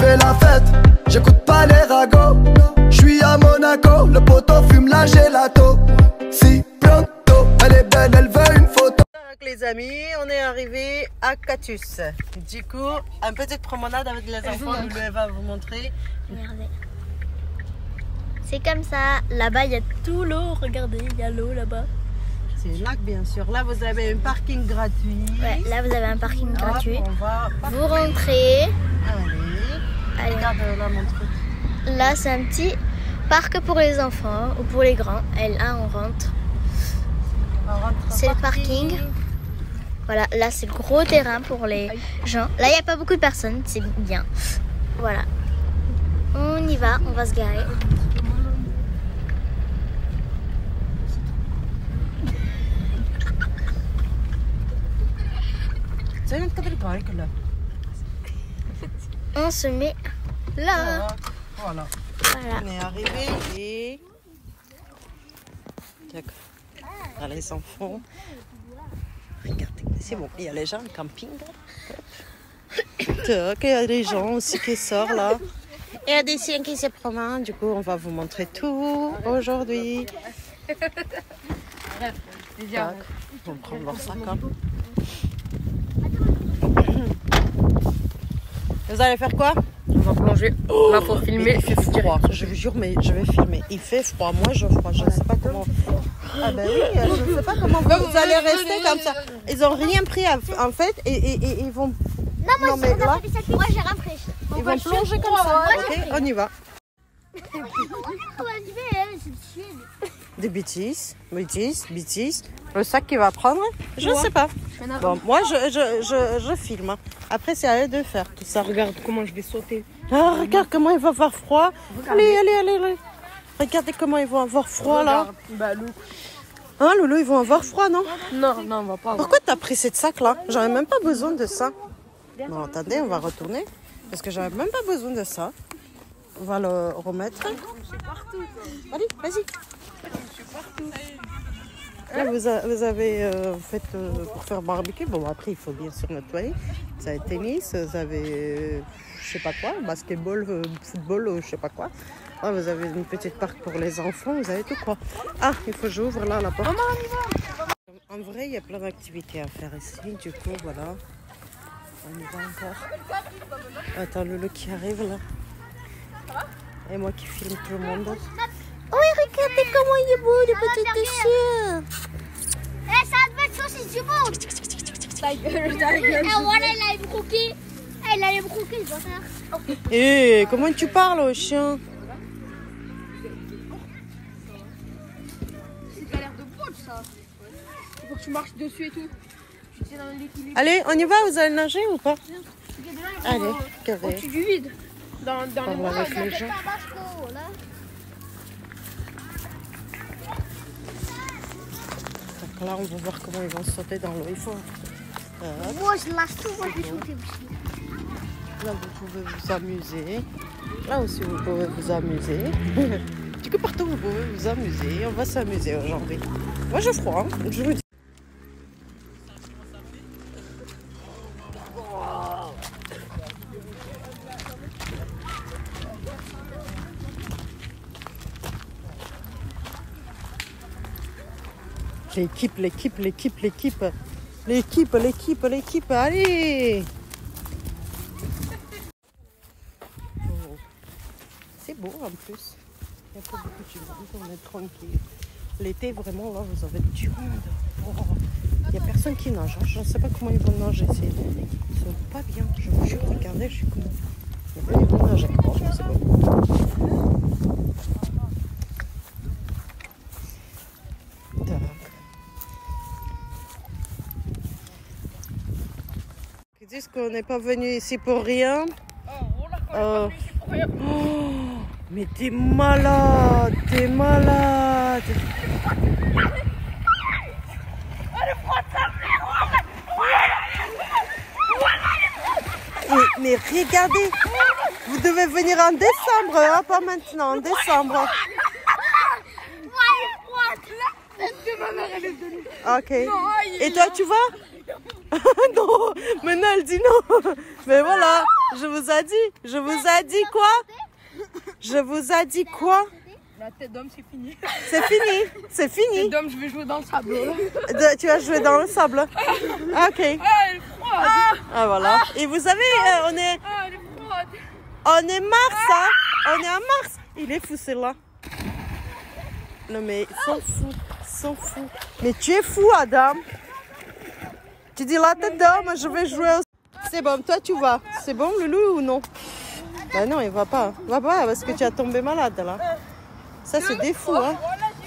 fais la fête, j'écoute pas les ragots. J'suis à Monaco, le poteau fume la gelato. Si pronto, elle est belle, elle veut une photo. Donc les amis, on est arrivé à Catus. Du coup, une petite promenade avec les enfants. Loulou, elle va vous montrer. Regardez. C'est comme ça. Là-bas, il y a tout l'eau. Regardez, il y a l'eau là-bas. C'est un lac, bien sûr. Là, vous avez un parking gratuit. Ouais, là, vous avez un parking gratuit. On va vous rentrez. Allez. Regarde là mon truc. Là, c'est un petit parc pour les enfants ou pour les grands. Et là, on rentre. C'est le parking. Voilà, là, c'est le gros terrain pour les gens. Là, il n'y a pas beaucoup de personnes. C'est bien. Voilà. On y va. On va se garer. On se met là. Voilà. On est arrivé et... D'accord. Là, les enfants. Regardez, c'est bon. Il y a les gens au camping. Il y a des gens aussi qui sortent là. Il y a des chiens qui se promènent. Du coup, on va vous montrer tout aujourd'hui. On va prendre leur sac. Hein. Vous allez faire quoi? On va plonger. Là, faut filmer. Il fait froid. Je vous jure, mais je vais filmer. Il fait froid. Moi, je froid. Je ne sais pas comment. Ah ben oui, je ne sais pas comment vous allez rester comme ça. Ils n'ont rien pris en fait et ils vont. Non, mais là, moi j'ai rempli. Ils vont plonger comme ça. Ok, on y va. Des bêtises. Le sac qu'il va prendre, je ne sais pas. Bon, moi je filme. Après c'est à eux de faire tout ça. Regarde comment je vais sauter. Ah, regarde comment il va avoir froid. Allez. Regardez comment ils vont avoir froid là. Bah, Lou. Hein, Loulou, ils vont avoir froid, non? Non, on va pas. Pourquoi t'as pris cette sac là? J'avais même pas besoin de ça. Non, attendez, on va retourner. Parce que j'avais même pas besoin de ça. On va le remettre. Allez, vas-y. Là, vous avez fait pour faire barbecue. Bon, après, il faut bien sûr nettoyer. Vous avez tennis, vous avez je sais pas quoi, basketball, football, je sais pas quoi. Là, vous avez une petite parc pour les enfants, vous avez tout quoi. Ah, il faut que j'ouvre là la porte. En vrai, il y a plein d'activités à faire ici. Du coup, voilà. On y va encore. Attends, Loulou qui arrive là. Et moi qui filme tout le monde. Oui, regardez comment il est beau, le petit chien. Eh, ça devait être saucisse du monde. Et voilà, elle allait me croquer. Elle allait me croquer, je vais faire. Eh, comment tu parles au chien? Ça a l'air de bon ça. Il faut que tu marches dessus et tout. Tu tiens dans l'équilibre. Allez, on y va, vous allez nager ou pas? Allez, carré. Au-dessus du vide. Dans les bras. Avec les gens. Donc là, on va voir comment ils vont sauter dans l'eau. Il faut. Moi, je lâche tout, moi, je vais sauter aussi. Là, vous pouvez vous amuser. Là aussi, vous pouvez vous amuser. Du coup, partout, vous pouvez vous amuser. On va s'amuser aujourd'hui. Moi, j'ai froid, hein, je vous dis. L'équipe, allez! Oh. C'est beau en plus. Il y a pas beaucoup de monde, on est tranquille. L'été, vraiment, là, vous avez du monde. Oh. Il n'y a personne qui nage. Hein. Je ne sais pas comment ils vont nager. Ils sont pas bien. Je vous jure, regardez, je suis comme... Ils vont nager. Oh, c'est bon. Ils disent qu'on n'est pas venu ici pour rien. Oh, mais t'es malade, Mais regardez, vous devez venir en décembre, hein, pas maintenant, en décembre. Ok. Et toi, tu vas? Non, maintenant elle dit non. Mais voilà. Je vous ai dit quoi? Je vous ai dit quoi? La tête d'homme, c'est fini. C'est fini, c'est fini. Tête d'homme, je vais jouer dans le sable. Tu vas jouer dans le sable? Ok. Ah, elle est froide. Ah voilà. Et vous savez, on est... Ah, elle est froide. On est mars, hein? On est en mars. Il est fou, celle-là. Non, mais ils sont fous. Mais tu es fou, Adam. Tu dis la tête d'homme, je vais jouer aussi. C'est bon, toi tu vas. C'est bon, Loulou, ou non? Ben non, il va pas. Il va pas parce que tu as tombé malade, là. Ça, c'est des fous, hein?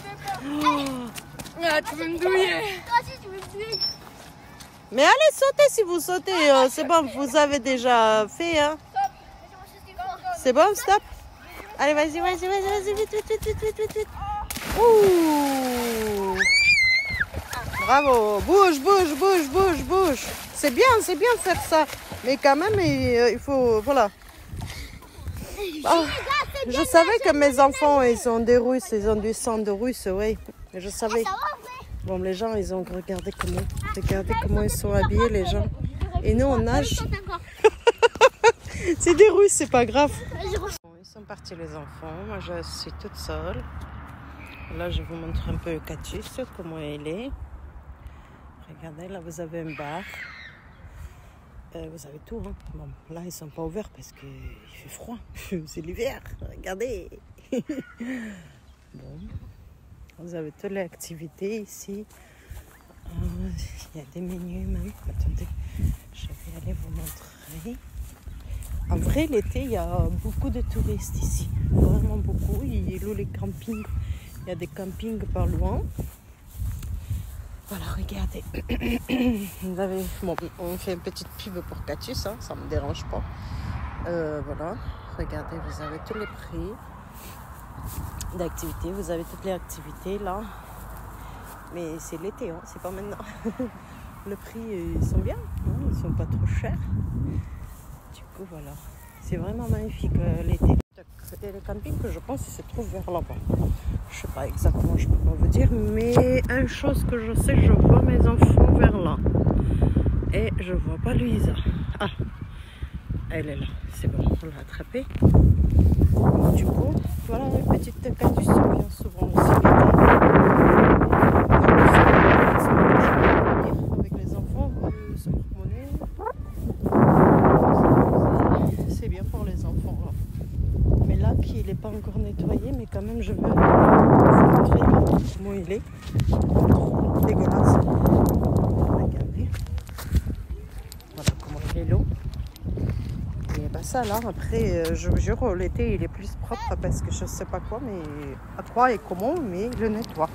Ah, tu veux me douiller. Toi aussi, tu veux me tuer. Mais allez, sautez si vous sautez. C'est bon, vous avez déjà fait, hein? C'est bon, stop. Allez, vas-y, vite. Ouh. Bravo. Bouge. C'est bien de faire ça. Mais quand même, il faut... Voilà. Oh, je savais que mes enfants, ils sont des Russes. Ils ont du sang de Russe, oui. Je savais. Bon, les gens, ils ont regardé comment ils sont habillés, les gens. Et nous, on nage. C'est des Russes, c'est pas grave. Bon, ils sont partis, les enfants. Moi, je suis toute seule. Là, je vous montre un peu Cactus, comment il est. Regardez, là, vous avez un bar. Vous avez tout. Hein. Bon, là, ils ne sont pas ouverts parce qu'il fait froid. C'est l'hiver. Regardez. Bon. Vous avez toutes les activités ici. Il y a des menus même. Attendez, je vais aller vous montrer. En vrai, l'été, il y a beaucoup de touristes ici. Vraiment beaucoup. Ils louent les campings. Il y a des campings par loin. Voilà, regardez. Vous avez, bon, on fait une petite pub pour Cactus, hein, ça ne me dérange pas. Voilà, regardez, vous avez tous les prix d'activités. Vous avez toutes les activités là. Mais c'est l'été, hein, c'est pas maintenant. Le prix, ils sont bien, hein, ils ne sont pas trop chers. Du coup, voilà. C'est vraiment magnifique l'été. Et les campings que je pense ils se trouvent vers là-bas. Je ne sais pas exactement, je ne peux pas vous dire. Mais une chose que je sais, je vois mes enfants vers là. Et je ne vois pas Louisa. Ah, elle est là. C'est bon, on l'a attrapée. Du coup, voilà une petite Cactus vient souvent aussi avec les enfants, se promener. C'est bien pour les enfants là. Mais là, il n'est pas encore nettoyé, mais quand même, je veux vous montrer comment il est. Dégueulasse. Regardez. Voilà comment il est l'eau. Et bah ça là, après, je vous jure, l'été, il est plus propre parce que je ne sais pas quoi, mais à quoi et comment, mais il le nettoie.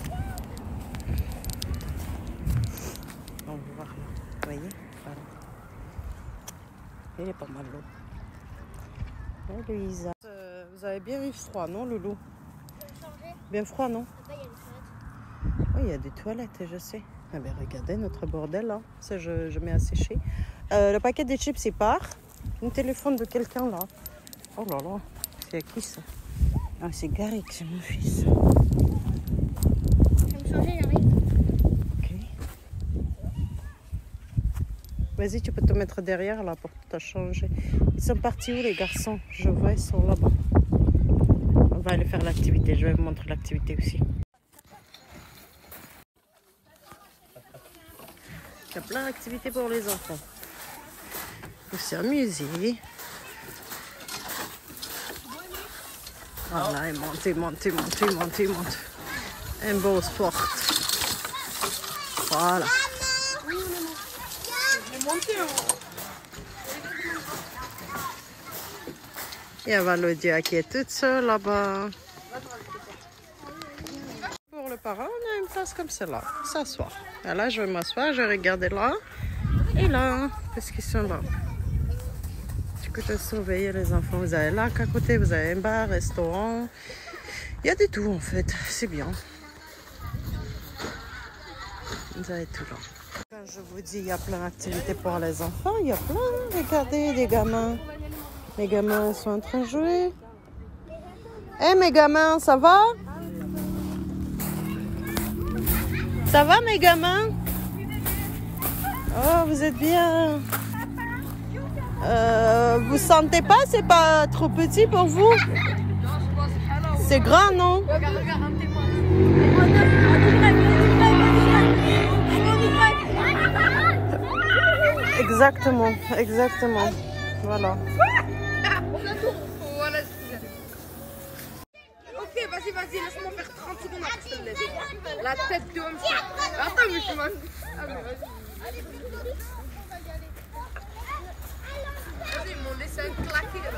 On va voir là. Vous voyez? Voilà. Il est pas mal l'eau. Oh, Louisa. Vous avez bien eu froid, non, Loulou? Bien froid, non? Oui, il y a des toilettes, je sais. Ah ben, regardez notre bordel, là. Ça, je mets à sécher. Le paquet de chips, il part. Un téléphone de quelqu'un, là. Oh là là, c'est à qui, ça? Ah, c'est Garrick, c'est mon fils. Je vais me changer, j'arrive. Ok. Vas-y, tu peux te mettre derrière, là, pour te changer. Ils sont partis où, les garçons? Je vois, ils sont là-bas. On va aller faire l'activité. Je vais vous montrer l'activité aussi. Il y a plein d'activités pour les enfants. Pour s'amuser. Voilà, et monter. Un beau sport. Voilà. Il y a Valodia qui est toute seule là-bas. Pour le parent, on a une place comme celle-là, s'asseoir. Là, je vais m'asseoir, je vais regarder là et là, parce qu'ils sont là. Du coup, je surveille les enfants. Vous avez là qu'à côté, vous avez un bar, restaurant. Il y a de tout en fait, c'est bien. Vous avez tout là. Quand je vous dis il y a plein d'activités pour les enfants, il y a plein. Regardez, des gamins. Les gamins sont en train de jouer. Eh mes gamins, ça va? Ça va mes gamins? Oh, vous êtes bien. Vous sentez pas? C'est pas trop petit pour vous? C'est grand, non? Regarde, regarde, un témoin. Exactement, exactement. Voilà. Voilà, ok, vas-y, vas-y, laisse-moi faire 30 secondes après, je te laisse. La tête de hamster. Attends, mais je suis mal. Ah, mais vas-y. Vas-y, ils m'ont laissé un claquer là.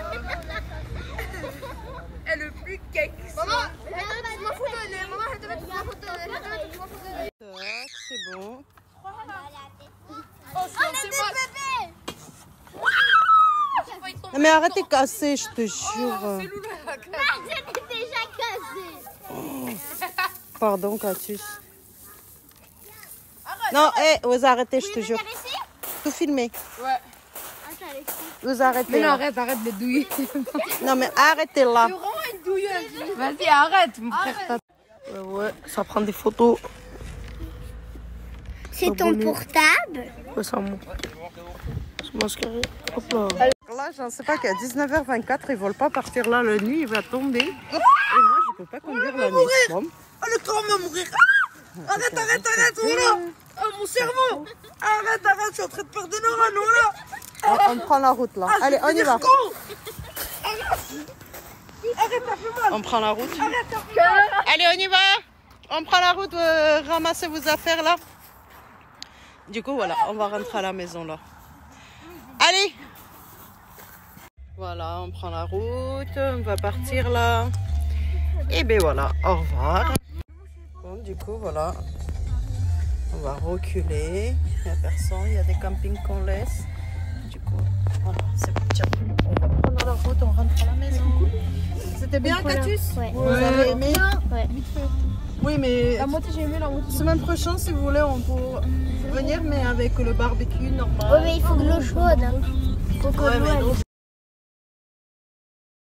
Elle est plus cake. Maman, je m'en fous de maman, je te mets toute ma photo. Tac, c'est bon. Oh, c'est moi. Mais arrêtez de casser, je te jure. C'est Loulou la casse. C'était déjà cassé. Pardon, Catus. Non, vous arrêtez, je te jure. Tout filmer. Ouais. Vous arrêtez. Mais non, là. arrête, arrête de douiller. Non, mais arrêtez là. C'est vraiment une douilleuse. Vas-y, arrête, mon frère. Ouais, ça prend des photos. C'est ton portable? Ouais, ça monte. C'est mascaré. Hop là. Là, je ne sais pas qu'à 19h24, ils ne veulent pas partir là la nuit, il va tomber. Et moi, je ne peux pas conduire la nuit. Bon. Oh, le train va mourir. Ah, arrête, arrête, arrête, voilà. Oh, mon cerveau. Arrête, arrête, je suis en train de perdre des neurones, voilà. On prend la route là. Allez, on y va. Arrête, ça fait mal. On prend la route. Allez, on y va. On prend la route, ramassez vos affaires là. Du coup, voilà, on va rentrer à la maison là. Allez. Voilà, on prend la route, on va partir là. Et ben voilà, au revoir. Bon, du coup, voilà. On va reculer. Il n'y a personne, il y a des campings qu'on laisse. Du coup, voilà, c'est parti. On va prendre la route, on rentre à la maison. C'était bien, Catus? Ouais. Vous avez aimé? Ouais. Oui, mais La moitié, j'ai aimé la moitié. semaine prochaine, si vous voulez, on peut venir, mais avec le barbecue normal. Oh, mais il faut de l'eau chaude. Faut que Ouais, l'eau, mais elle- non.